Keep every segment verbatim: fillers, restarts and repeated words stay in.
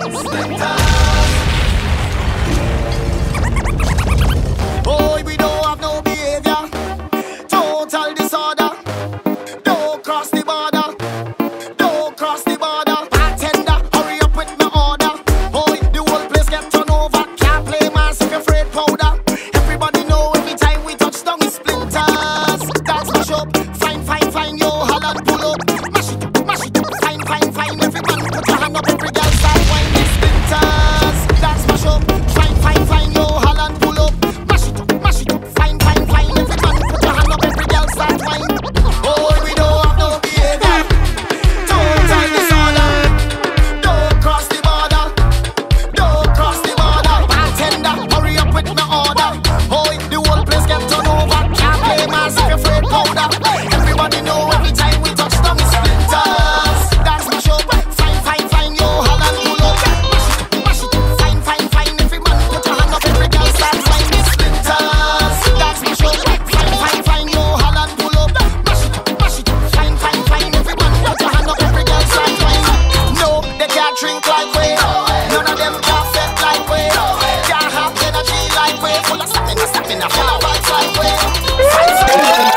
Boy, we don't have no behavior. Total disorder. Don't cross the border. Don't cross the border. Bartender, hurry up with my order. Boy, the whole place get turned over. Can't play mass if you're afraid powder. Everybody know every time we touch down we splinters. Dance mash up. Fine, fine, fine, yo, Holland pull up. Mash it up, mash it up. Fine, fine, fine. Everybody put your hand up. Every girl start wine with splinters. Dance mash up. Fine, fine, fine, yo, Holland pull up. Mash it up, mash it up. Fine, fine, fine. Everybody put your hand up. Every girl start wine. Boy, we don't have no behavior. Total disorder. Don't cross the border. Don't cross the border. Bartender, hurry up with my order. Boy, the whole place get turned over. Can't play mass if you're afraid powder. Everybody know every time we touch down we splinters. Dance mash up. Fine, fine, fine, yo, Holland pull up. Mash it up, mash it up. Fine, fine, fine. Every man put your hand up. Every girl start wine with splinters. Dance mash up. Fine, fine, fine, yo, Holland pull up. Mash it up, mash it up. Fine, fine, fine. Every man put your hand up. Every girl start wine. No, they can't drink like we. None of them can fit like we. Can't have energy like we. Full of stamina, stamina, full of vibes like we. Fine, fine, fine.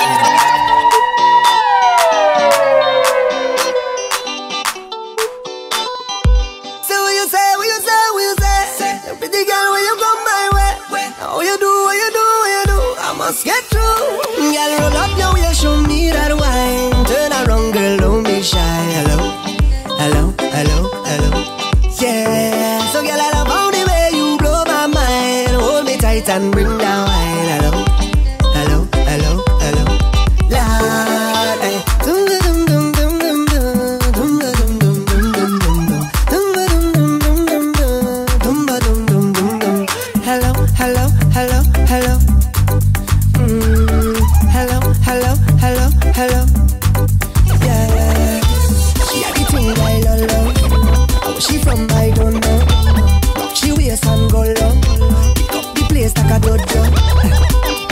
So what you say, what you say, what you say? Pretty girl, when you come my way, how you do, what you do, what you do? I must get through. Girl, roll up now, you show me that wine. Turn around, girl, don't be shy. Hello, hello, hello, hello. Yeah. So girl, I love how the way you blow my mind. Hold me tight and bring down wine. Hello, hello, hello, hello. Lord, eh. Dum dum dum dum dum dum dum dum dum dum dum dum dum. Hello, hello, hello, hello. Mm, hello, hello, hello, hello. Yeah, she had the thing I love, love. How she from I don't know. Rock she waist and go low. Pick up the place like a dojo.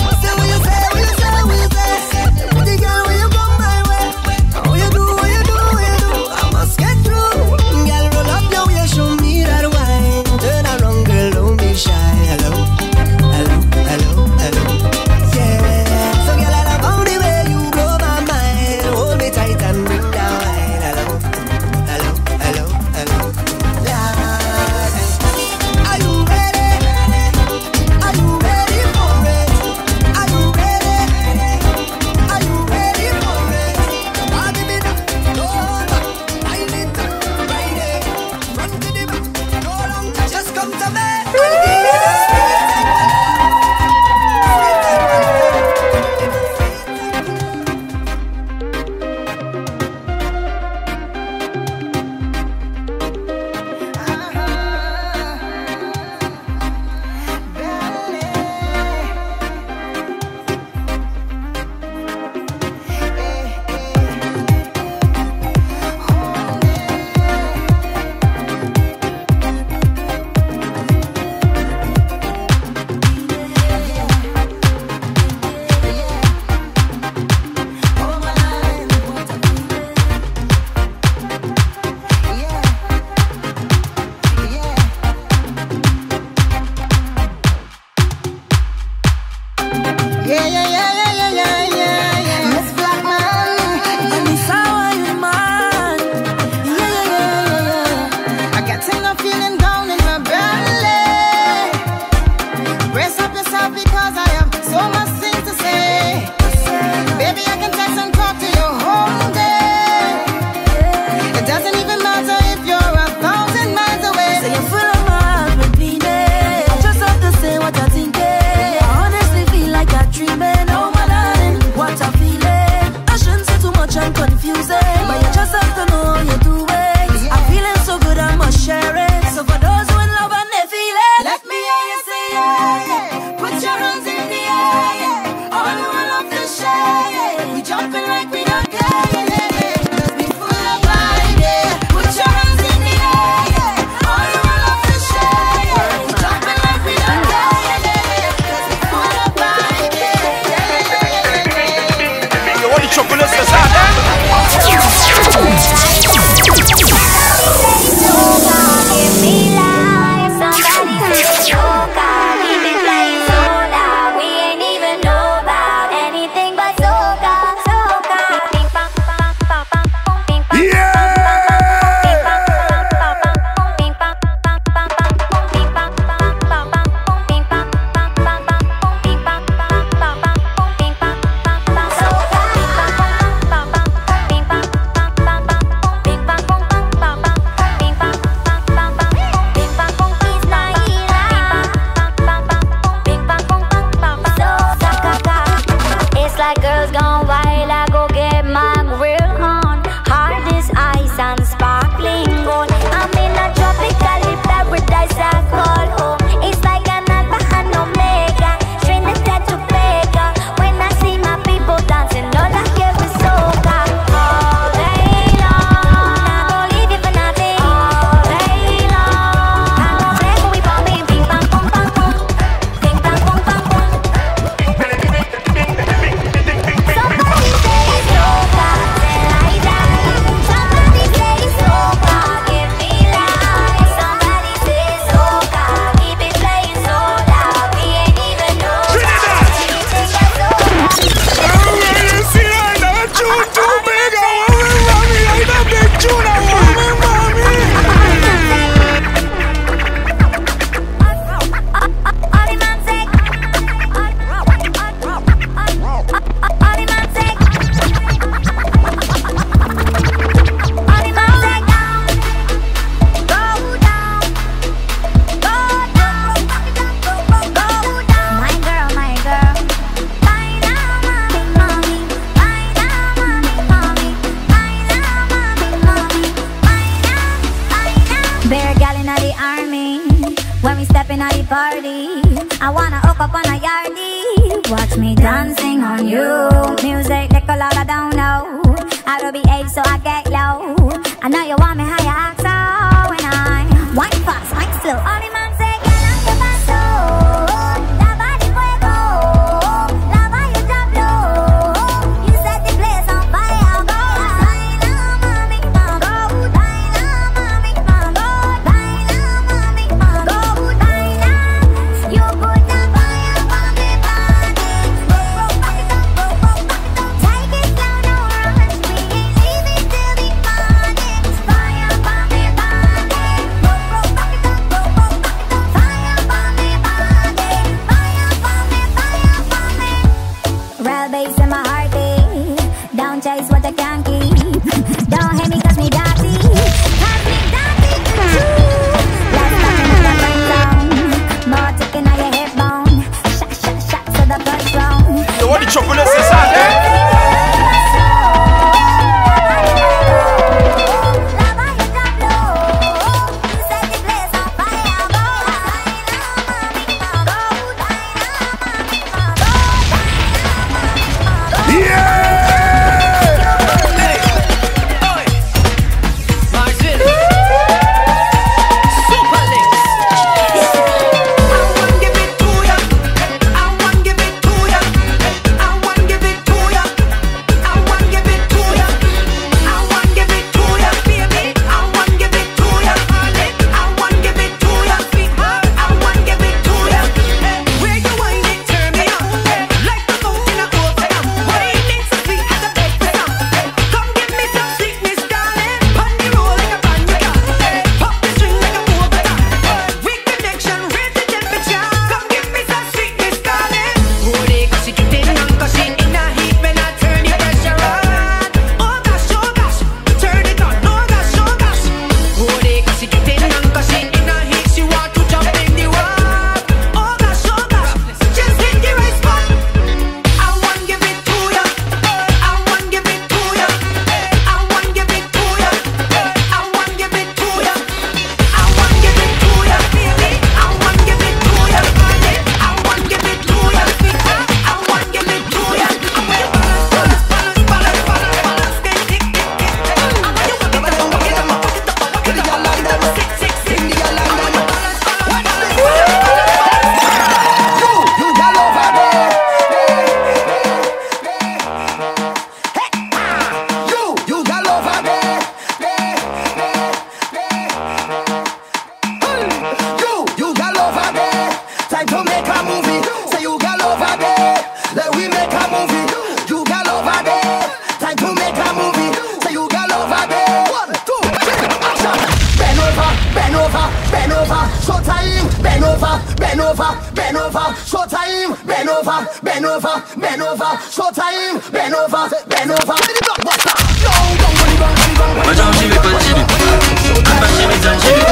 Bear gal in the army. When we step in the party, I wanna hook up on a yardie. Watch me dancing on you. Music, liquor, all I don't know. I will be age, so I get low. I know you want me how you act, so when I wine fast, wine slow. All the man say, girl, I'm your paso. La body fuego. Love how you drop low. You set the place on fire. Go, baila, mami, mama. Go, baila, mami, mama. Go, baila, mami, mama. Go, baila. You put the fire on me body. Go, go, back it up, go, go, back it up. Take it slow, no rush. We ain't leaving till the morning. Fire on me body. Go, go, back it up, go, go, back it up. Fire on me body. Fire on me, fire on me. Real bass in my heartbeat. Don't chase what I can't keep. Don't hate me 'cause me dirty. 'Cause me dirty. Let's stop in the friend zone. More ticking on your hip bone. Shot, shot, shot to the blood zone. Yo, what the chocolate is that, eh? Love how you drop low. You set the place on fire. Go, baila, mami, mama. Go, baila, mami, mama. Go, baila, mami, mama. Yeah! Showtime, bend over, bend over, bend over. Showtime, bend over, bend over. Moi j'en j'y vais pas de